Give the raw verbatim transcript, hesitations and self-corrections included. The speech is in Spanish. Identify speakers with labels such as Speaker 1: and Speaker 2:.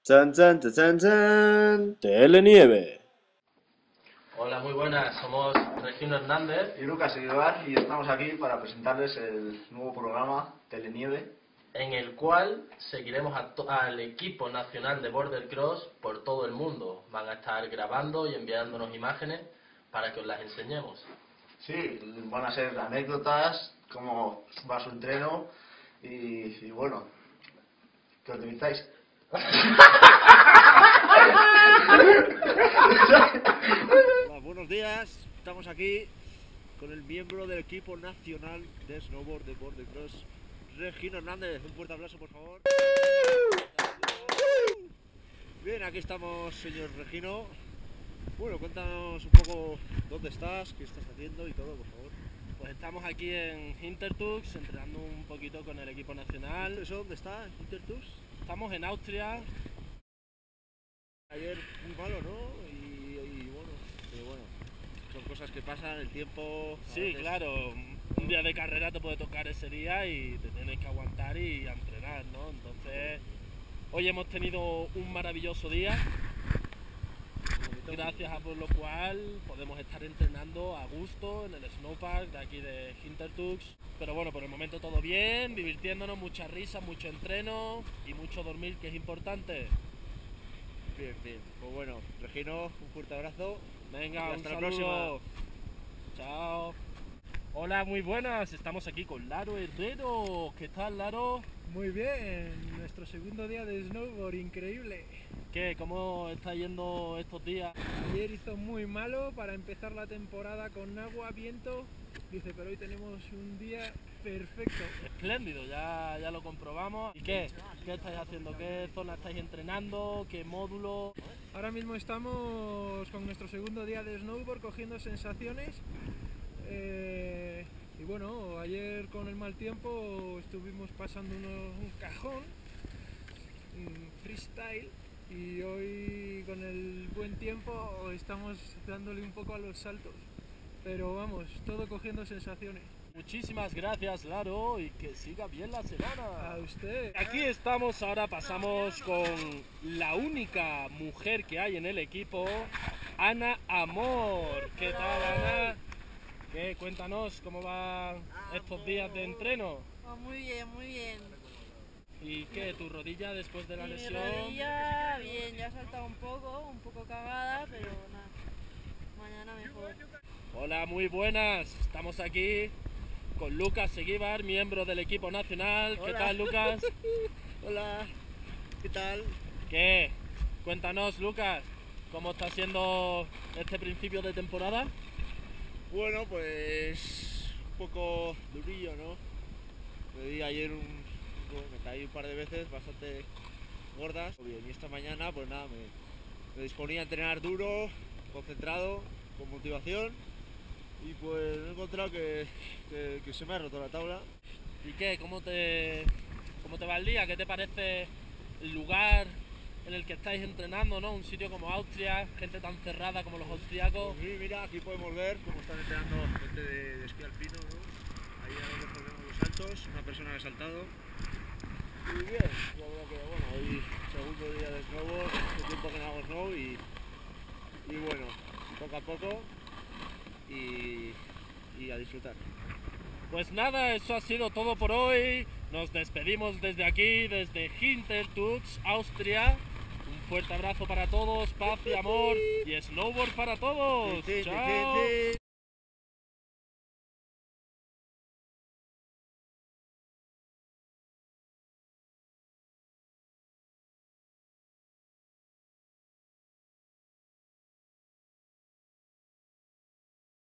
Speaker 1: Chan, chan, chan, chan, chan. Telenieve.
Speaker 2: Hola, muy buenas, somos Regino Hernández
Speaker 3: y Lucas Seguibar y estamos aquí para presentarles el nuevo programa Telenieve,
Speaker 2: en el cual seguiremos a al equipo nacional de Border Cross por todo el mundo. Van a estar grabando y enviándonos imágenes para que os las enseñemos.
Speaker 3: Sí, van a ser anécdotas, cómo va su entreno y, y bueno, ¿qué utilizáis?
Speaker 4: Hola, buenos días, estamos aquí con el miembro del equipo nacional de snowboard de Border Cross, Regino Hernández. Un fuerte aplauso, por favor. Bien, aquí estamos, señor Regino. Bueno, cuéntanos un poco dónde estás, qué estás haciendo y todo, por favor.
Speaker 5: Pues estamos aquí en Hintertux, entrenando un poquito con el equipo nacional.
Speaker 4: ¿Eso dónde está, Hintertux?
Speaker 5: Estamos en Austria.
Speaker 4: Ayer muy malo, ¿no? Y, y bueno, pero bueno, son cosas que pasan, el tiempo...
Speaker 5: Sí,
Speaker 4: veces...
Speaker 5: claro, un día de carrera te puede tocar ese día y te tienes que aguantar y a entrenar, ¿no? Entonces, hoy hemos tenido un maravilloso día, gracias a por lo cual podemos estar entrenando a gusto en el snowpark de aquí de Hintertux. Pero bueno, por el momento todo bien, divirtiéndonos, mucha risa, mucho entreno y mucho dormir, que es importante.
Speaker 4: Bien, bien. Pues bueno, Regino, un fuerte abrazo.
Speaker 5: Venga,
Speaker 4: y hasta
Speaker 5: un
Speaker 4: la
Speaker 5: saludo.
Speaker 4: próxima.
Speaker 5: Chao. Hola, muy buenas. Estamos aquí con Laro Herrero. ¿Qué tal, Laro?
Speaker 6: Muy bien, nuestro segundo día de snowboard, increíble.
Speaker 5: ¿Qué? ¿Cómo está yendo estos días?
Speaker 6: Ayer hizo muy malo para empezar la temporada con agua, viento. Dice, pero hoy tenemos un día perfecto.
Speaker 5: Espléndido, ya, ya lo comprobamos. ¿Y qué? ¿Qué estáis haciendo? ¿Qué zona estáis entrenando? ¿Qué módulo?
Speaker 6: Ahora mismo estamos con nuestro segundo día de snowboard, cogiendo sensaciones. Eh, y bueno, ayer con el mal tiempo estuvimos pasando uno, un cajón, un freestyle. Y hoy con el buen tiempo estamos dándole un poco a los saltos. Pero vamos, todo cogiendo sensaciones.
Speaker 5: Muchísimas gracias, Laro, y que siga bien la semana.
Speaker 6: A usted.
Speaker 5: Aquí estamos, ahora pasamos con la única mujer que hay en el equipo, Ana Amor. ¿Qué tal, Ana? ¿Qué? Cuéntanos cómo van estos días de entreno.
Speaker 7: Oh, muy bien, muy bien.
Speaker 5: ¿Y qué? ¿Tu rodilla después de la
Speaker 7: y
Speaker 5: lesión?
Speaker 7: Mi rodilla, bien, ya ha saltado un poco, un poco cagada, pero nada, mañana mejor.
Speaker 5: Hola, muy buenas. Estamos aquí con Lucas Seguibar, miembro del equipo nacional.
Speaker 4: Hola.
Speaker 5: ¿Qué tal, Lucas?
Speaker 4: Hola, ¿qué tal?
Speaker 5: ¿Qué? Cuéntanos, Lucas, ¿cómo está siendo este principio de temporada?
Speaker 4: Bueno, pues un poco durillo, ¿no? Me di ayer un... me caí un par de veces bastante gordas. Bien, y esta mañana pues nada, me, me disponía a entrenar duro, concentrado, con motivación. Y pues me he encontrado que, que, que se me ha roto la tabla.
Speaker 5: ¿Y qué? ¿Cómo te, cómo te va el día? ¿Qué te parece el lugar en el que estáis entrenando, ¿no? Un sitio como Austria, gente tan cerrada como los austriacos.
Speaker 4: Pues sí, mira, aquí podemos ver cómo están entrenando gente de, de esquí alpino, ¿no? Ahí a lo mejor vemos los saltos, una persona ha saltado. Y bien, yo creo que bueno, hoy segundo día de snowboard, hace tiempo que no hago snow y, y bueno, poco a poco y, y a disfrutar.
Speaker 5: Pues nada, eso ha sido todo por hoy. Nos despedimos desde aquí, desde Hintertux, Austria. Un fuerte abrazo para todos, paz y amor y snowboard para todos.
Speaker 4: Sí, sí,
Speaker 5: ¡Chao!
Speaker 4: sí, sí.